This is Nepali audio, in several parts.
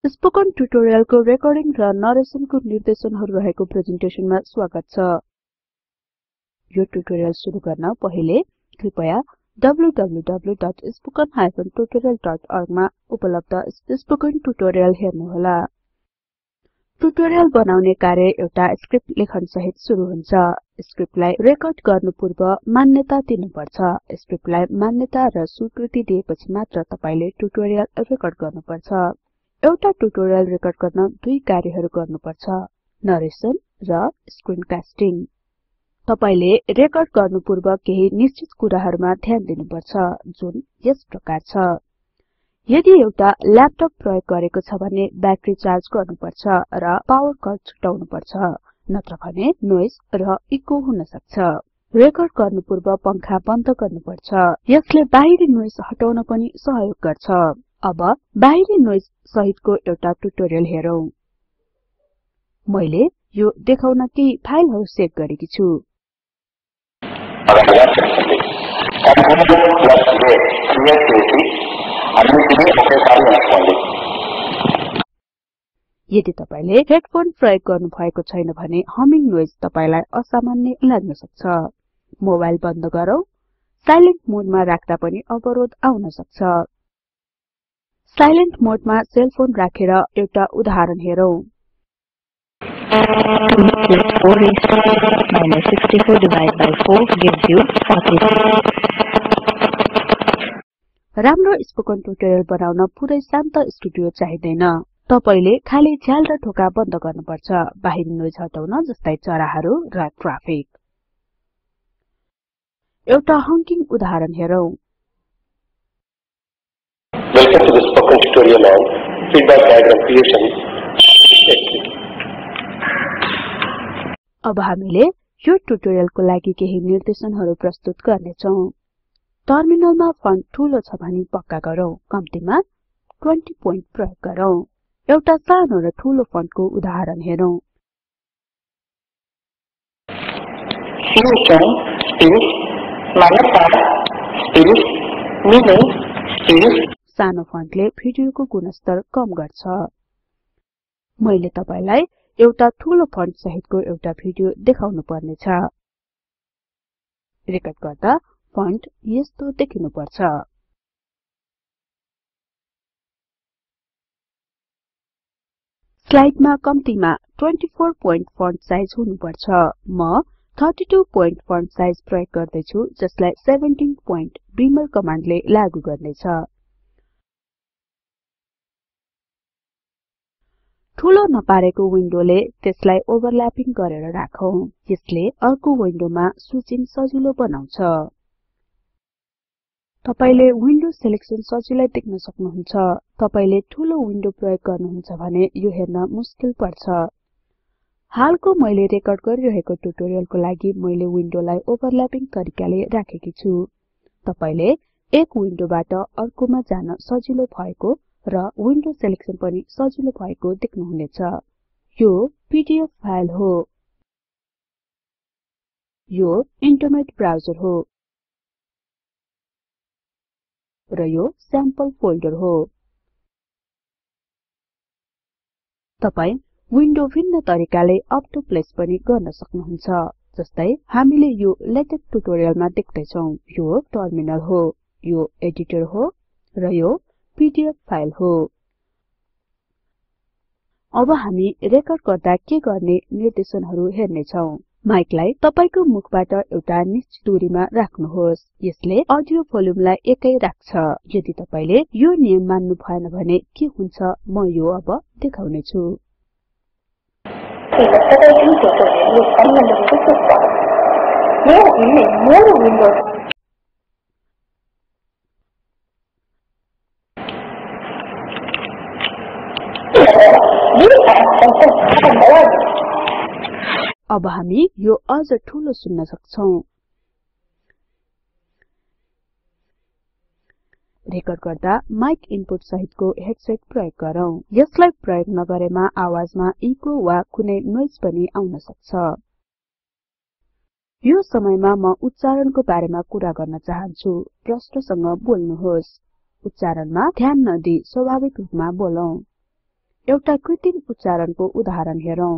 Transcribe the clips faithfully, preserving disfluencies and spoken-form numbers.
स्पोकन ट्युटोरियलको रेकर्डिङ र नरेसनको निर्देशनहरु रहेको प्रेजेन्टेसनमा स्वागत छ। यो ट्युटोरियल सुरु गर्न पहिले कृपया W W W dot spoken hyphen tutorial dot org मा उपलब्ध स्पोकन ट्युटोरियल हेर्नुहोला। ट्युटोरियल बनाउने कार्य एउटा स्क्रिप्ट लेखन सहित सुरु हुन्छ। स्क्रिप्टलाई रेकर्ड गर्नु पूर्व मान्यता दिनुपर्छ। स्क्रिप्टलाई मान्यता र स्वीकृति दिएपछि मात्र तपाईले ट्युटोरियल रेकर्ड गर्नुपर्छ। एउटा ट्युटोरियल रेकर्ड गर्न दुई कार्यहरु गर्नुपर्छ, नरेसन र स्क्रिन कास्टिङ। तपाईले रेकर्ड गर्नु पूर्व केही निश्चित कुराहरुमा ध्यान दिनुपर्छ, जुन यस प्रकार छ। यदि एउटा ल्यापटप प्रयोग गरेको छ भने ब्याट्री चार्ज गर्नुपर्छ र पावर कट छुटाउनुपर्छ, नत्र भने नोइज र इको हुन सक्छ। रेकर्ड गर्नु पूर्व पंखा बन्द गर्नुपर्छ। यसले बाहिरी नोइज हटाउन पनि सहयोग गर्छ। अब बाहिरी नोइज सहितको एउटा ट्युटोरियल हेरौं। मैले यो देखाउन केही फाइलहरु सेभ गरेकी छु। यदि तपाईले हेडफोन प्रयोग गर्नु भएको छैन भने हमिङ नोइज तपाईलाई असामान्य लाग्न सक्छ। मोबाइल बन्द गरौँ। साइलेन्ट मोडमा राख्दा पनि अवरोध आउन सक्छ। साइलेन्ट मोडमा सेलफोन राखेर एउटा उदाहरण हेरौं। राम्रो स्पोकन ट्युटोरियल बनाउन पुरै शान्त स्टुडियो चाहिदैन। तपाईले खाली झ्याल र ढोका बन्द गर्नुपर्छ, बाहिरी नोइज हटाउन जस्तै चराहरु र ट्राफिक। एउटा हंकिङ उदाहरण हेरौं। Welcome to the spoken tutorial on feedback diagram creation. अब हामीले यो ट्युटोरियलको लागि केही निर्देशनहरु प्रस्तुत गर्नेछौं। टर्मिनलमा फन्ट ठूलो छ भनी पक्का गरौँ। कम्तिमा बीस पोइन्ट प्रयोग गरौँ। एउटा सानो र ठूलो फन्टको उदाहरण हेरौं। सानो फन्टले भिडियोको गुणस्तर कम गर्छ। मैले तपाईलाई एउटा ठूलो फन्ट सहितको एउटा भिडियो देखाउनु पर्ने छ। रेकर्ड गर्दा फन्ट यस्तो देखिनुपर्छ। स्लाइडमा कम्तिमा चौबिस पोइन्ट फन्ट साइज हुनुपर्छ। म बत्तीस पोइन्ट फन्ट साइज प्रयोग गर्दै छु, जसलाई सत्र पोइन्ट बिमर कमान्डले लागू गर्नेछ। ठूलो नपारेको विन्डोले त्यसलाई ओभरल्यापिङ गरेर राखौं। यसले अर्को विन्डोमा स्विचिङ सजिलो बनाउँछ। तपाईले विन्डो सिलेक्सन सजिलै देख्न सक्नुहुन्छ। तपाईले ठूलो विन्डो प्रयोग गर्नुहुन्छ भने यो हेर्न मुस्किल पर्छ। हालको मैले रेकर्ड गरिरहेको ट्युटोरियलको लागि मैले विन्डोलाई ओभरल्यापिङ तरिकाले राखेकी छु। तपाईले एक विन्डोबाट अर्कोमा जान सजिलो भएको र विन्डो सिलेक्सन पनि सजिलो भएको देख्नुहुनेछ। यो पीडीएफ फाइल हो। यो इन्टरनेट ब्राउजर हो र यो स्याम्पल फोल्डर हो। तपाई विन्डो भिन्न तरिकाले अप टु प्लेस पनि गर्न सक्नुहुन्छ। जस्तै हामीले यो लेटेस्ट ट्युटोरियलमा देख्दै छौं। यो टर्मिनल हो, यो एडिटर हो र यो पीडीएफ फाइल हो। अब हामी रेकर्ड गर्दा के गर्ने निर्देशनहरु हेर्ने छौं। माइकलाई तपाईको मुखबाट एउटा निश्चित दूरीमा राख्नुहोस्। यसले अडियो भोल्युमलाई एकै राख्छ। यदि तपाईले यो नियम मान्नु भएन भने के हुन्छ म यो अब देखाउने छु। अब हामी यो अझ ठूलो सुन्न सक्छौं। रेकर्ड गर्दा माइक इनपुट सहितको हेडसेट प्रयोग गरौँ। यसलाई प्रयोग नगरेमा आवाजमा इको वा कुनै नोइज पनि आउन सक्छ। यो समयमा म उच्चारणको बारेमा कुरा गर्न चाहन्छु। प्रश्नसँग बोल्नुहोस्। उच्चारणमा ध्यान नदिई स्वाभाविक रूपमा बोलौं। एउटा कृत्रिम उच्चारणको उदाहरण हेरौं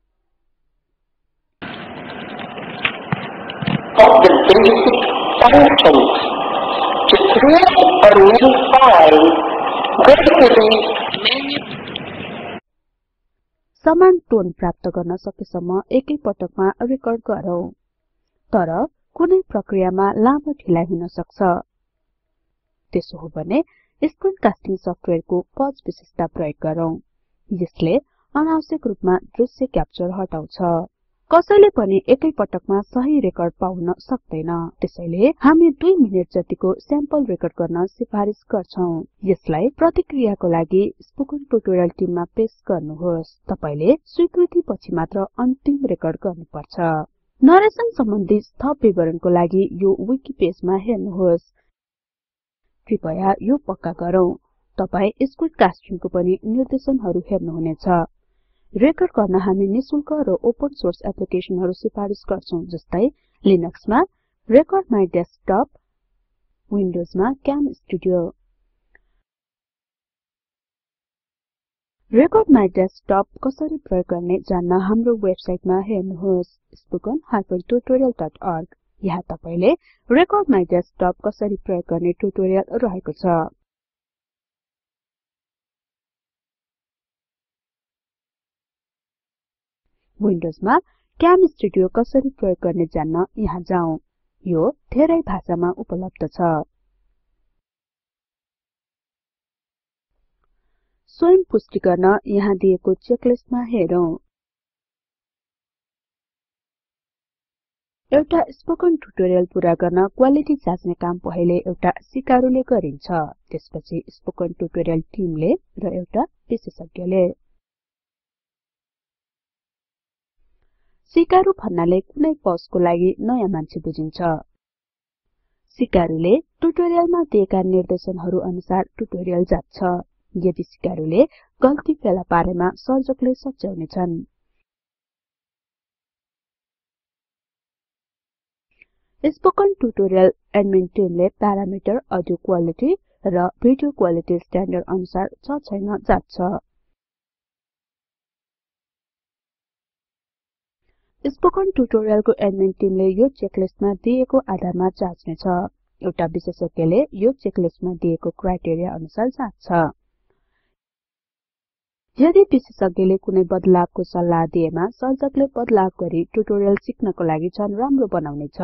of the basic functions to create a new file, go to the menu. समान टोन प्राप्त गर्न सकेसम्म एकै पटकमा रेकर्ड गरौं तर कुनै प्रक्रियामा लामो ढिलाइ हुन सक्छ त्यसो हो भने स्क्रिन कास्टिङ सफ्टवेयरको पज विशेषता प्रयोग गरौं यसले अनावश्यक रूपमा दृश्य क्याप्चर हटाउँछ कसैले पनि एकै पटकमा सही रेकर्ड पाउन सक्दैन त्यसैले हामी दुई मिनेट जतिको स्याम्पल रेकर्ड गर्न सिफारिस गर्छौं यसलाई प्रतिक्रियाको लागि स्पोकन ट्युटोरियल टिममा पेश गर्नुहोस् तपाईले स्वीकृति पछि मात्र अन्तिम रेकर्ड गर्नुपर्छ नरेसन सम्बन्धी थप विवरणको लागि यो विकि पेजमा हेर्नुहोस् कृपया यो पक्का गरौं तपाई स्क्रिन कास्टिङको पनि निर्देशनहरू हेर्नुहुनेछ रेकर्ड गर्न हामी निशुल्क र ओपन सोर्स एप्लिकेसनहरू सिफारिस गर्छौं जस्तै लिनक्समा रेकर्ड माइ डेस्कटप विन्डोजमा cam studio record my desktop कसरी प्रयोग गर्ने जान्न हाम्रो वेबसाइटमा हेर्नुहोस् spoken dash tutorial dot org यहाँ तपाईले रेकर्ड माइ डेस्कटप कसरी प्रयोग गर्ने ट्युटोरियल रहेको छ विन्डोजमा क्याम स्टुडियो कसरी प्रयोग गर्ने जान्न यहाँ जाउँ यो धेरै भाषामा उपलब्ध छ स्वयं पुष्टि गर्न यहाँ दिएको चेकलिस्टमा हेरौं एउटा स्पोकन ट्युटोरियल पूरा गर्न क्वालिटी जाँच्ने काम पहिले एउटा सिकारुले गरिन्छ त्यसपछि स्पोकन ट्युटोरियल टिमले र एउटा विशेषज्ञले सिकारु भन्नाले कुनै पस्टको लागि नयाँ मान्छे बुझिन्छ सिकारुले ट्युटोरियलमा दिएका निर्देशनहरू अनुसार ट्युटोरियल जान्छ यदि सिकारुले गल्ती फेला पारेमा सर्जकले सच्याउनेछन् स्पोकन ट्युटोरियल एडमिन टिमले प्यारामिटर अडियो क्वालिटी र भिडियो क्वालिटी स्ट्यान्डर्ड अनुसार छ छैन जाँच्छ स्पोकन ट्युटोरियलको एडमिन टिमले यो चेकलिस्टमा दिएको आधारमा जाँच्नेछ एउटा विशेषज्ञले यो चेकलिस्टमा दिएको क्राइटेरिया अनुसार जाँच्छ यदि विशेषज्ञले कुनै बदलावको सल्लाह दिएमा सर्जकले बदलाव गरी ट्युटोरियल सिक्नको लागि झन् राम्रो बनाउनेछ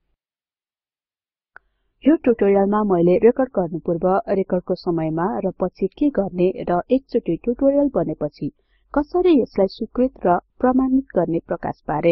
यो ट्युटोरियलमा मैले रेकर्ड गर्नु पूर्व रेकर्डको समयमा र पछि के गर्ने र एकचोटी ट्युटोरियल बनेपछि कसरी यसलाई स्वीकृत र प्रमाणित गर्ने प्रकाश पारे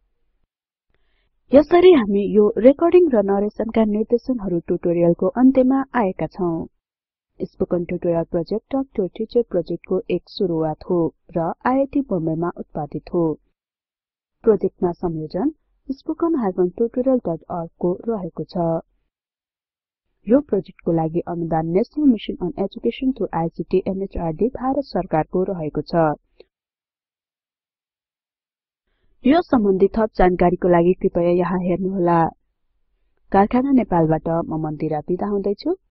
यसरी हामी यो रेकर्डिङ र नरेसनका निर्देशनहरू ट्युटोरियलको अन्त्यमा आएका छौं spoken tutorial project talk to a teacher प्रोजेक्टको एक सुरुवात हो र आईआईटी बम्बेमा उत्पादित हो प्रोजेक्टमा संयोजन spoken dash tutorial dot org को रहेको छ यो प्रोजेक्टको लागि अनुदान national mission on education through ICT MHRD Bharat सरकारको रहेको छ यो सम्बन्धी थप जानकारीको लागि कृपया यहाँ हेर्नुहोला कारखाना नेपालबाट म मन्दिरा बिदा हुँदैछु